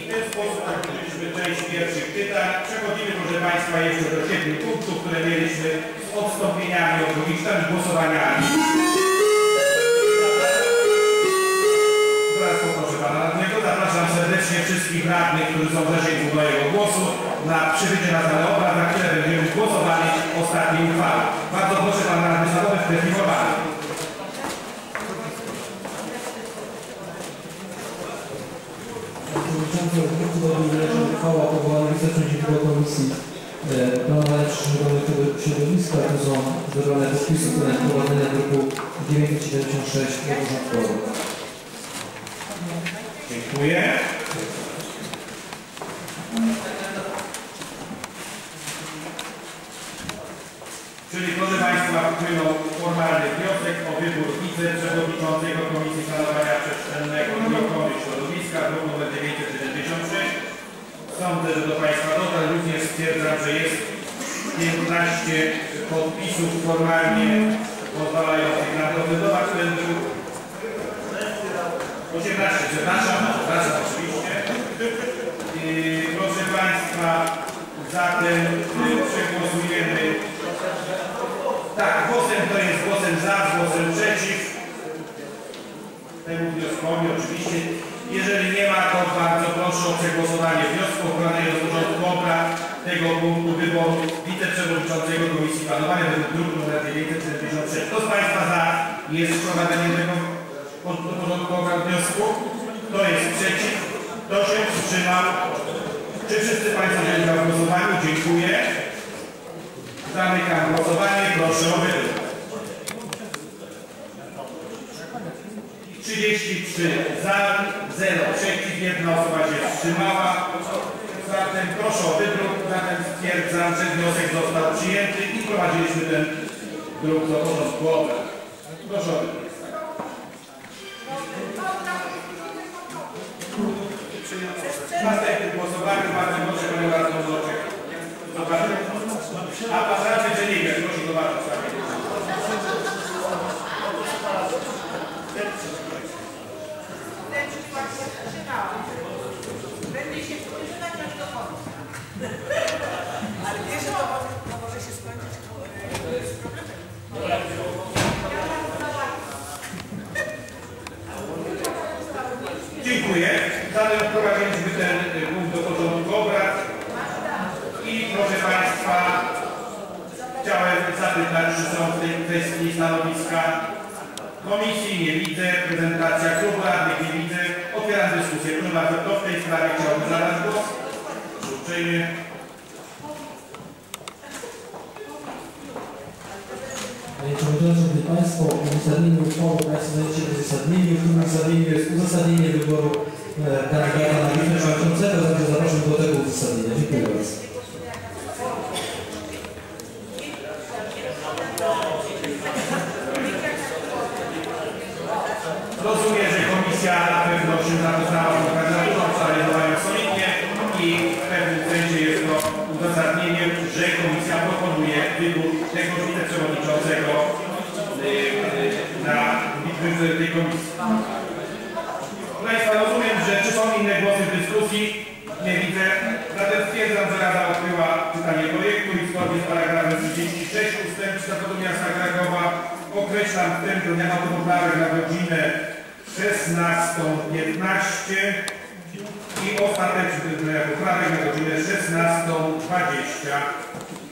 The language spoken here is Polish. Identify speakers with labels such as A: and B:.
A: ten sposób zakończyliśmy część pierwszych pytań. Przechodzimy, proszę Państwa, jeszcze do 7 punktów, które mieliśmy z odstąpieniami od drugich czytań, głosowaniami. Teraz poproszę Pana Radnego. Zapraszam serdecznie wszystkich radnych, którzy są w zasięgu mojego głosu, na przybycie na salę obrad, na które będziemy głosowali ostatniej uchwały. Bardzo proszę Pana Radny Sadowy w definowaniu.
B: Przewodniczący uchwała powołana wiceprzewodniczącego Komisji Planowania Przyszłego Środowiska. Tu są zebrane podpisy, które wprowadzone w druku 976 do porządku.
A: Dziękuję. Czyli proszę Państwa, wpłynął formalny wniosek o wybór wiceprzewodniczącego Komisji Planowania Przestrzennego i Ochrony Środowiska, druk nr 976. Sądzę, że do Państwa dotarł. Również stwierdzam, że jest 15 podpisów formalnie pozwalających na procedować ten druk. 18, przepraszam, oczywiście. Proszę Państwa, zatem przegłosujemy. Tak, głosem to jest głosem za, głosem przeciw temu wnioskowi oczywiście. Jeżeli nie ma, to bardzo proszę o przegłosowanie wniosku o wprowadzenie do porządku obrad tego punktu wyboru wiceprzewodniczącego Komisji Planowania według druku nr 976. Kto z Państwa za jest wprowadzeniem tego do porządku obrad wniosku? Kto jest przeciw? Kto się wstrzymał? Czy wszyscy Państwo wzięli udział w głosowaniu? Dziękuję. Zamykam głosowanie. Proszę o wybór. 33 za, 0 przeciw, 1 osoba się wstrzymała. Zatem proszę o wybór. Zatem stwierdzam, że wniosek został przyjęty i wprowadziliśmy ten druk do porządku obrad. Proszę o wybór. W następnym głosowaniu bardzo proszę Panią Radną Zobaczyć. A Pan Radny Dziennikarz, proszę zobaczyć sami.
C: Będzie się wstrzymać aż do końca. Ale wiesz, że to może się skończyć z problemem.
A: Dziękuję. Zatem wprowadziliśmy ten punkt do porządku obrad. I proszę Państwa, chciałem zapytać, czy są w tej kwestii stanowiska komisji. Nie widzę. Prezentacja klubu radnych nie widzę. Otwieram dyskusję. Proszę bardzo, kto w tej sprawie chciałby zabrać głos? Uprzejmie.
B: Panie Przewodniczący, Szanowni Państwo, uzasadnienie uchwały Państwo znajdziecie w uzasadnieniu. W tym uzasadnieniu jest uzasadnienie wyboru kandydata na wiceprzewodniczącego, zatem zapraszam do tego uzasadnienia. Dziękuję bardzo.
A: Rozumiem, że komisja na pewno się zapoznała z kandydaturą, przeanalizowają solidnie i w pewnym sensie jest to uzasadnieniem, że komisja proponuje wybór tego wiceprzewodniczącego na tej komisji. Państwa, rozumiem, że czy są inne głosy w dyskusji? Nie widzę. Zatem stwierdzam, że Rada odbyła czytanie projektu i zgodnie z paragrafem 36 ustęp 4 miasta Krakowa określam wstęp do dnia autopoprawek na godzinę 16:15 i ostateczny poprawek na godzinę 16:20.